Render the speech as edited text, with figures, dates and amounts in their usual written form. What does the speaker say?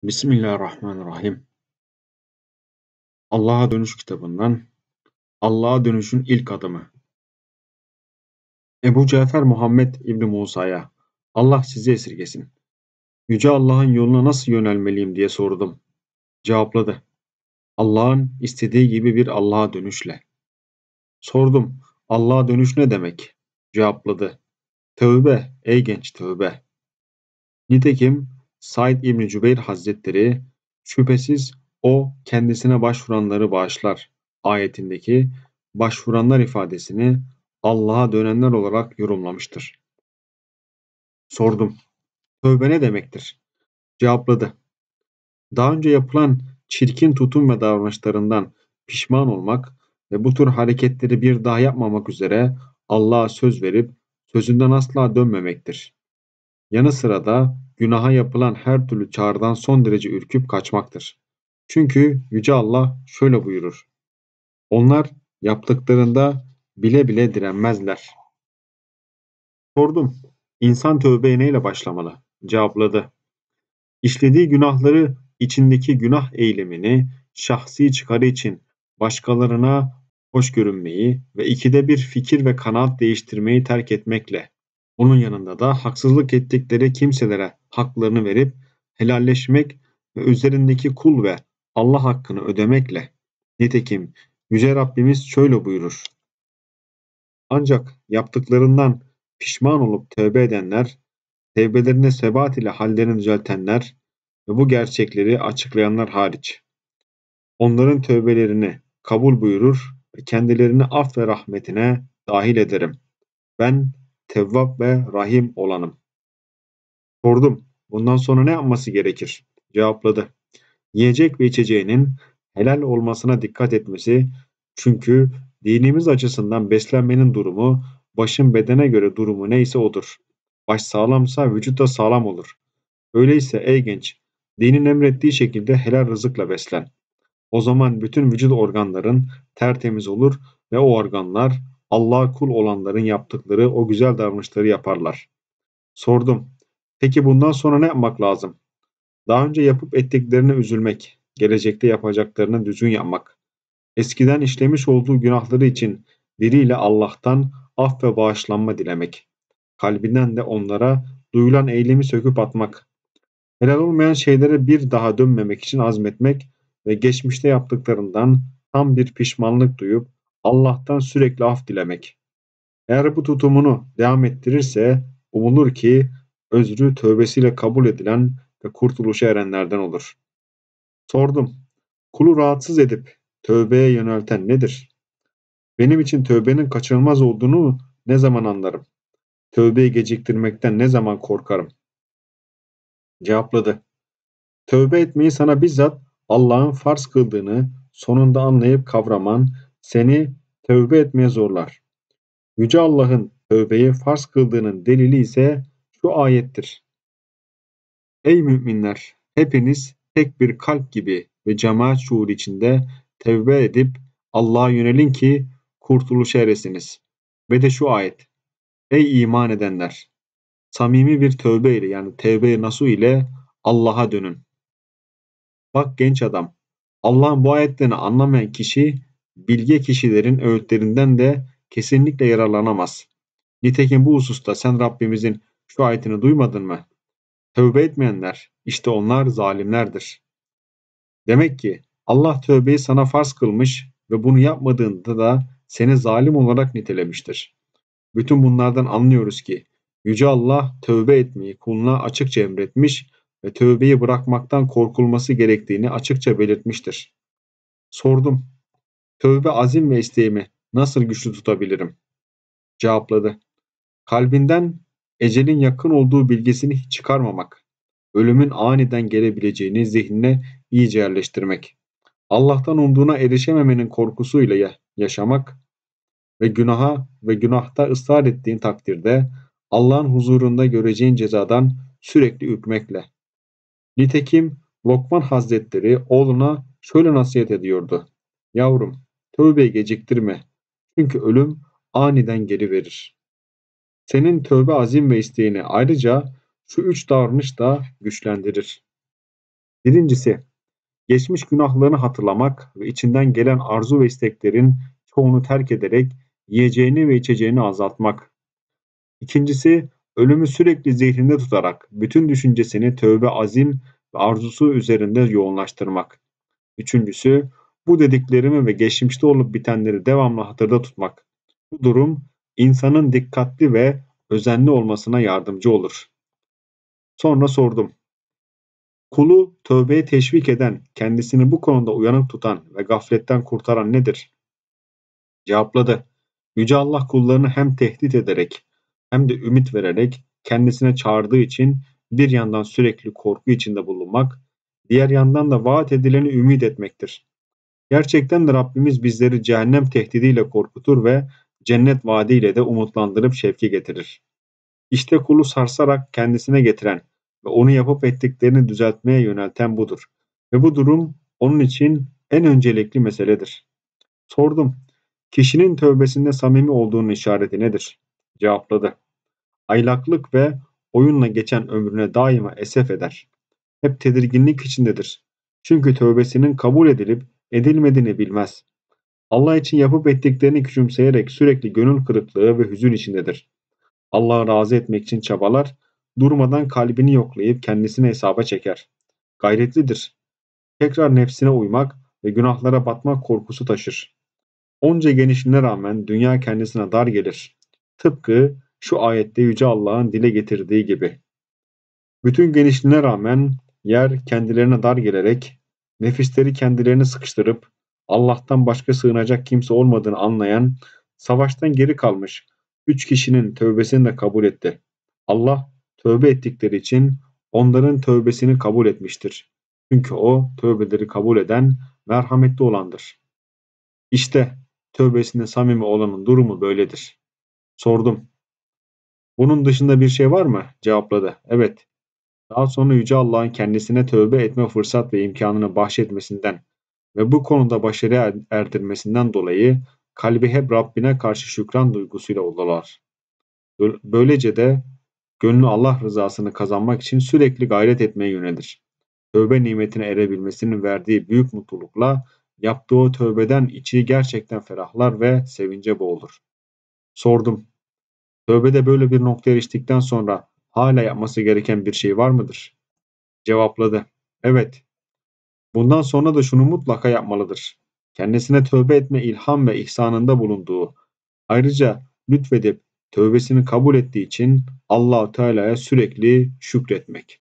Bismillahirrahmanirrahim. Allah'a Dönüş kitabından Allah'a dönüşün ilk adımı. Ebu Cafer Muhammed İbni Musa'ya Allah sizi esirgesin. Yüce Allah'ın yoluna nasıl yönelmeliyim diye sordum. Cevapladı. Allah'ın istediği gibi bir Allah'a dönüşle. Sordum. Allah'a dönüş ne demek? Cevapladı. Tövbe, ey genç tövbe. Nitekim Said İbni Cübeyr Hazretleri şüphesiz o kendisine başvuranları bağışlar ayetindeki başvuranlar ifadesini Allah'a dönenler olarak yorumlamıştır. Sordum. Tövbe ne demektir? Cevapladı. Daha önce yapılan çirkin tutum ve davranışlarından pişman olmak ve bu tür hareketleri bir daha yapmamak üzere Allah'a söz verip sözünden asla dönmemektir. Yanı sıra da günaha yapılan her türlü çağrıdan son derece ürküp kaçmaktır. Çünkü Yüce Allah şöyle buyurur. Onlar yaptıklarında bile bile direnmezler. Sordum. İnsan tövbeye neyle başlamalı? Cevapladı. İşlediği günahları içindeki günah eylemini şahsi çıkarı için başkalarına hoş görünmeyi ve ikide bir fikir ve kanaat değiştirmeyi terk etmekle, bunun yanında da haksızlık ettikleri kimselere haklarını verip helalleşmek ve üzerindeki kul ve Allah hakkını ödemekle. Nitekim Yüce Rabbimiz şöyle buyurur. Ancak yaptıklarından pişman olup tövbe edenler, tevbelerine sebat ile hallerini düzeltenler ve bu gerçekleri açıklayanlar hariç. Onların tövbelerini kabul buyurur ve kendilerini af ve rahmetine dahil ederim. Ben Tevvab ve Rahim olanım. Sordum. Bundan sonra ne yapması gerekir? Cevapladı. Yiyecek ve içeceğinin helal olmasına dikkat etmesi, çünkü dinimiz açısından beslenmenin durumu, başın bedene göre durumu neyse odur. Baş sağlamsa vücut da sağlam olur. Öyleyse ey genç, dinin emrettiği şekilde helal rızıkla beslen. O zaman bütün vücut organların tertemiz olur ve o organlar Allah'a kul olanların yaptıkları o güzel davranışları yaparlar. Sordum. Peki bundan sonra ne yapmak lazım? Daha önce yapıp ettiklerine üzülmek, gelecekte yapacaklarını düzgün yapmak, eskiden işlemiş olduğu günahları için diliyle Allah'tan af ve bağışlanma dilemek, kalbinden de onlara duyulan eylemi söküp atmak, helal olmayan şeylere bir daha dönmemek için azmetmek ve geçmişte yaptıklarından tam bir pişmanlık duyup Allah'tan sürekli af dilemek. Eğer bu tutumunu devam ettirirse umulur ki özrü tövbesiyle kabul edilen ve kurtuluşa erenlerden olur. Sordum. Kulu rahatsız edip tövbeye yönelten nedir? Benim için tövbenin kaçınılmaz olduğunu ne zaman anlarım? Tövbeyi geciktirmekten ne zaman korkarım? Cevapladı. Tövbe etmeyi sana bizzat Allah'ın farz kıldığını sonunda anlayıp kavraman seni tövbe etmeye zorlar. Yüce Allah'ın tövbeyi farz kıldığının delili ise şu ayettir. Ey müminler! Hepiniz tek bir kalp gibi ve cemaat şuuru içinde tevbe edip Allah'a yönelin ki kurtuluşa eresiniz. Ve de şu ayet. Ey iman edenler! Samimi bir tövbe ile, yani tevbe nasuh ile Allah'a dönün. Bak genç adam, Allah'ın bu ayetlerini anlamayan kişi bilge kişilerin öğütlerinden de kesinlikle yararlanamaz. Nitekim bu hususta sen Rabbimizin şu ayetini duymadın mı? Tövbe etmeyenler, işte onlar zalimlerdir. Demek ki Allah tövbeyi sana farz kılmış ve bunu yapmadığında da seni zalim olarak nitelemiştir. Bütün bunlardan anlıyoruz ki Yüce Allah tövbe etmeyi kuluna açıkça emretmiş ve tövbeyi bırakmaktan korkulması gerektiğini açıkça belirtmiştir. Sordum. Tövbe azim ve isteğimi nasıl güçlü tutabilirim? Cevapladı. Kalbinden ecelin yakın olduğu bilgisini hiç çıkarmamak, ölümün aniden gelebileceğini zihnine iyice yerleştirmek, Allah'tan umduğuna erişememenin korkusuyla yaşamak ve günaha ve günahta ısrar ettiğin takdirde Allah'ın huzurunda göreceğin cezadan sürekli ürkmekle. Nitekim Lokman Hazretleri oğluna şöyle nasihat ediyordu. Yavrum, tövbeyi geciktirme. Çünkü ölüm aniden geliverir. Senin tövbe azim ve isteğini ayrıca şu üç davranış da güçlendirir. Birincisi, geçmiş günahlarını hatırlamak ve içinden gelen arzu ve isteklerin çoğunu terk ederek yiyeceğini ve içeceğini azaltmak. İkincisi, ölümü sürekli zihninde tutarak bütün düşüncesini tövbe, azim ve arzusu üzerinde yoğunlaştırmak. Üçüncüsü, bu dediklerimi ve geçmişte olup bitenleri devamlı hatırda tutmak. Bu durum insanın dikkatli ve özenli olmasına yardımcı olur. Sonra sordum. Kulu tövbeye teşvik eden, kendisini bu konuda uyanık tutan ve gafletten kurtaran nedir? Cevapladı. Yüce Allah kullarını hem tehdit ederek hem de ümit vererek kendisine çağırdığı için bir yandan sürekli korku içinde bulunmak, diğer yandan da vaat edileni ümit etmektir. Gerçekten de Rabbimiz bizleri cehennem tehdidiyle korkutur ve cennet vaadiyle de umutlandırıp şevke getirir. İşte kulu sarsarak kendisine getiren ve onu yapıp ettiklerini düzeltmeye yönelten budur. Ve bu durum onun için en öncelikli meseledir. Sordum. Kişinin tövbesinde samimi olduğunun işareti nedir? Cevapladı. Aylaklık ve oyunla geçen ömrüne daima esef eder. Hep tedirginlik içindedir. Çünkü tövbesinin kabul edilip edilmediğini bilmez. Allah için yapıp ettiklerini küçümseyerek sürekli gönül kırıklığı ve hüzün içindedir. Allah'ı razı etmek için çabalar, durmadan kalbini yoklayıp kendisini hesaba çeker. Gayretlidir. Tekrar nefsine uymak ve günahlara batmak korkusu taşır. Onca genişliğine rağmen dünya kendisine dar gelir. Tıpkı şu ayette Yüce Allah'ın dile getirdiği gibi. Bütün genişliğine rağmen yer kendilerine dar gelerek, nefisleri kendilerini sıkıştırıp, Allah'tan başka sığınacak kimse olmadığını anlayan, savaştan geri kalmış 3 kişinin tövbesini de kabul etti. Allah tövbe ettikleri için onların tövbesini kabul etmiştir. Çünkü o tövbeleri kabul eden merhametli olandır. İşte tövbesinde samimi olanın durumu böyledir. Sordum. Bunun dışında bir şey var mı? Cevapladı. Evet. Daha sonra Yüce Allah'ın kendisine tövbe etme fırsat ve imkanını bahşetmesinden ve bu konuda başarıya erdirmesinden dolayı kalbi hep Rabbine karşı şükran duygusuyla dolar. Böylece de gönlü Allah rızasını kazanmak için sürekli gayret etmeye yönelir. Tövbe nimetine erebilmesinin verdiği büyük mutlulukla yaptığı o tövbeden içi gerçekten ferahlar ve sevince boğulur. Sordum. Tövbede böyle bir noktaya eriştikten sonra hala yapması gereken bir şey var mıdır? Cevapladı. Evet. Bundan sonra da şunu mutlaka yapmalıdır. Kendisine tövbe etme ilham ve ihsanında bulunduğu, ayrıca lütfedip tövbesini kabul ettiği için Allah-u Teala'ya sürekli şükretmek.